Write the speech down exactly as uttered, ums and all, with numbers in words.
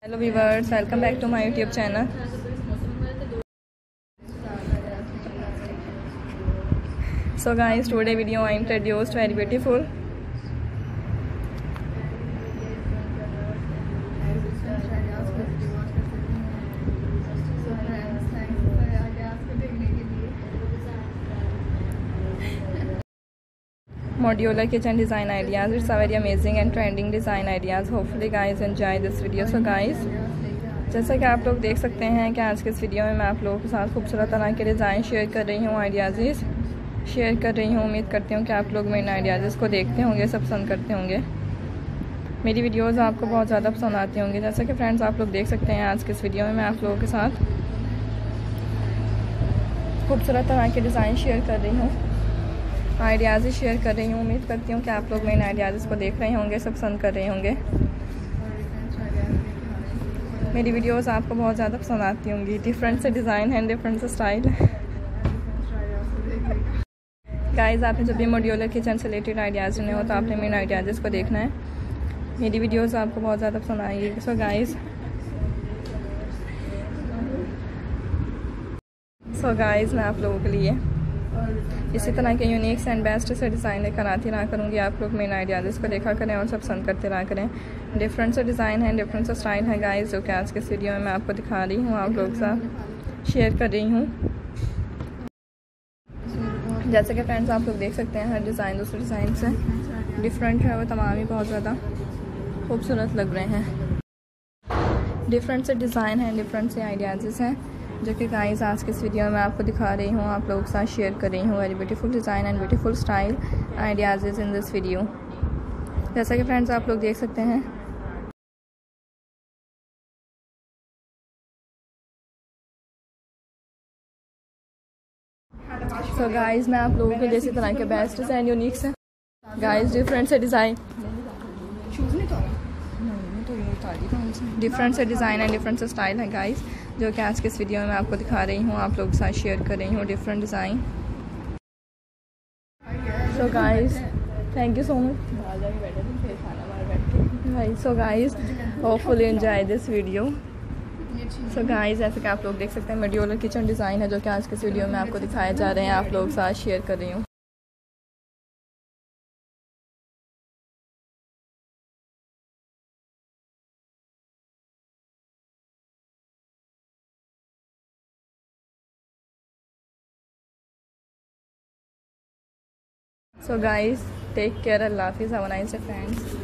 Hello viewers, welcome back to my YouTube channel. So guys, today video I introduced very beautiful modular kitchen design ideas. It's a very amazing and trending design ideas. Hopefully guys enjoy this video. So guys, जैसा कि आप लोग देख सकते हैं कि आज के इस वीडियो में मैं आप लोगों के साथ खूबसूरत तरह के डिज़ाइन शेयर कर रही हूँ, आइडियाज़ शेयर कर रही हूँ। उम्मीद करती हूँ कि आप लोग मेरे आइडियाज़ को देखते होंगे, सब पसंद करते होंगे। मेरी वीडियोज़ आपको बहुत ज़्यादा पसंद आती होंगी। जैसा कि फ्रेंड्स आप लोग देख सकते हैं आज के इस वीडियो में मैं आप लोगों के साथ खूबसूरत तरह के डिज़ाइन शेयर कर रही हूँ, आइडियाज़ शेयर कर रही हूँ। उम्मीद करती हूँ कि आप लोग मेरे आइडियाज़ को देख रहे होंगे, सब पसंद कर रहे होंगे। मेरी वीडियोस आपको बहुत ज़्यादा पसंद आती होंगी। डिफरेंट से डिज़ाइन है, डिफरेंट से स्टाइल है। गाइस, आपने जब भी मॉड्यूलर किचन से रिलेटेड आइडियाज़ लेने हो तो आपने मेरे आइडियाज़ को देखना है। मेरी वीडियोस आपको बहुत ज़्यादा पसंद आएगी। सो गाइस सो गाइस मैं आप लोगों के लिए इसी तरह के यूनिक एंड बेस्ट से डिज़ाइन लेकर आती रहा करूँगी। आप लोग मेरे आइडियाज़ को देखा करें और सब पसंद करते रहा करें। डिफरेंट से डिज़ाइन है, डिफरेंट से स्टाइल है गाइस, जो कि आज के वीडियो में मैं आपको दिखा रही हूँ, आप लोगों के साथ शेयर कर रही हूँ। जैसे कि फ्रेंड्स आप लोग देख सकते हैं हर डिज़ाइन दूसरे डिज़ाइन से डिफरेंट है, वो तमाम ही बहुत ज़्यादा खूबसूरत लग रहे हैं। डिफरेंट से डिज़ाइन है, डिफरेंट से आइडियाज़ हैं, जो कि गाइस आज के इस वीडियो में आपको दिखा रही हूँ, आप लोगों के साथ शेयर कर रही हूँ। Very beautiful design and beautiful style ideas in this video. जैसा कि फ्रेंड्स आप लोग देख सकते हैं सो so गाइस मैं आप लोगों के लिए इसी तरह के बेस्ट एंड यूनिक से गाइस डिफरेंट से डिज़ाइन डिफरेंट से डिज़ाइन एंड डिफरेंट से स्टाइल है गाइस, जो कि आज के इस वीडियो में मैं आपको दिखा रही हूँ, आप लोगों के साथ शेयर कर रही हूँ। Different design. So guys thank you so much guys. So guys hopefully enjoy this video. So guys जैसे कि आप लोग देख सकते हैं मॉड्यूलर किचन डिज़ाइन है, जो कि आज के इस वीडियो में आपको दिखाए जा रहे हैं, आप लोगों के साथ शेयर कर रही हूँ। So guys, take care. Allah Hafiz. Have a nice day, friends.